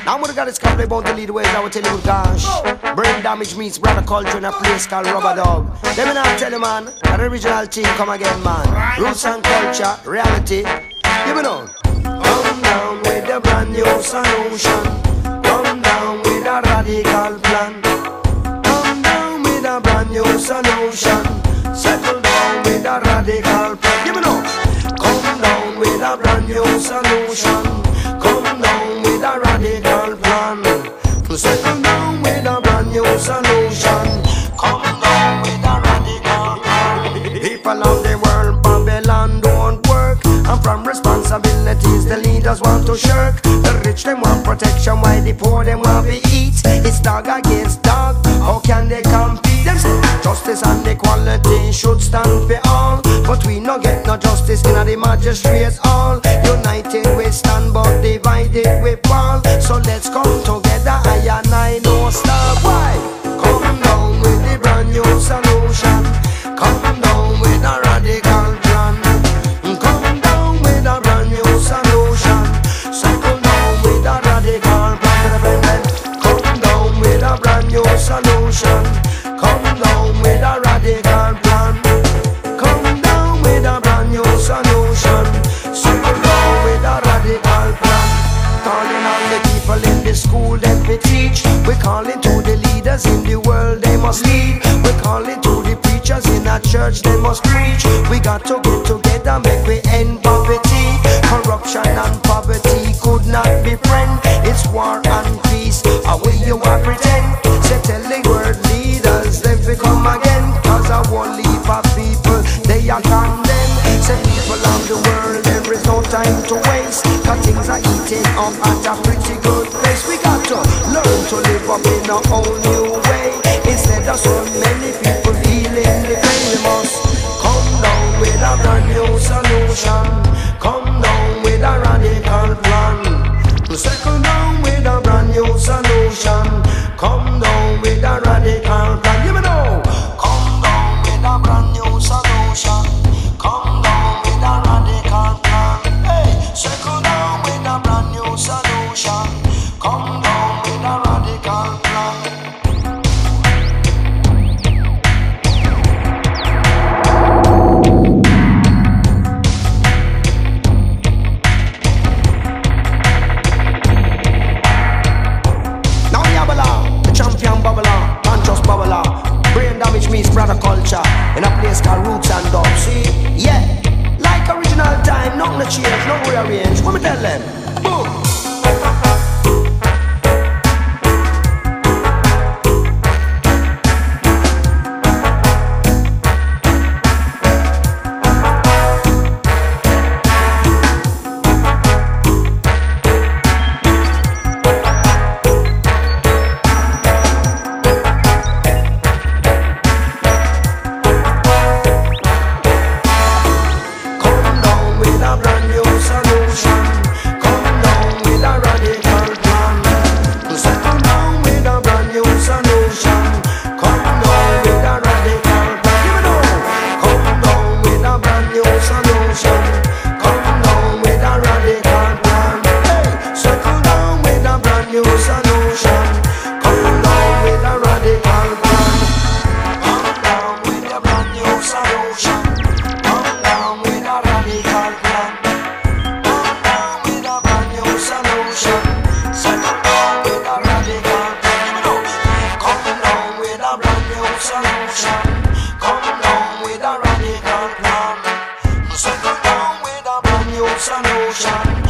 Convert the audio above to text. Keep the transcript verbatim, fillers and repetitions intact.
I'm gonna got couple about the lead ways I will tell you gosh. Brain damage meets brother culture in a place called Rubber Dog. Let me not tell you man, an original team come again man. Roots and culture, reality. Give me on. Come down with a brand new solution. Come down with a radical plan. Come down with a brand new solution. Settle down with a radical plan. Give me on. Come down with a brand new solution. Come down with a radical plan. Settle down with a brand new solution. Come down with a radical plan. People of the world, Babylon don't work. And from responsibilities the leaders want to shirk. The rich them want protection while the poor them want to eat. It's dog against dog, how can they compete? Them say justice and equality should stand for all. But we no get no justice in the magistrates hall. United we stand but divided we fall. So let's come together, I and I no stop. Why? Come down with the brand new solution. Come down with a radical plan. Come down with a brand new solution. Settle down with a radical plan. Come down with a brand new solution. Come down with a radical plan. Come down with a brand new solution. Settle down with a radical plan. Calling on the people in the school that we teach. We're calling to the leaders in the world, they must lead. We're calling to the preachers in our church, they must preach. We got to get together, make we end poverty. Corruption and poverty could not be friend. It's war and peace, away you are pretend. Say tell the world leaders, let we come again. Cause I won't leave our people, they are condemned. Say people of the world, there is no time to waste. Cause things are eating up at a pretty good place. We got to learn to live up in a whole new way. Instead of so many people feeling the pain, we must come down with a brand new solution. Come down with a radical plan. Settle down with a brand new solution. Come down with a radical plan. Give me now. Come down with a brand new solution. Come down with a radical plan. Hey, settle down with a brand new solution. Come down with a radical plan. Meets brother culture in a place called Roots and Dub. See, yeah, like original time, nothing to change, nothing rearrange. What me tell them? Boom. Solution.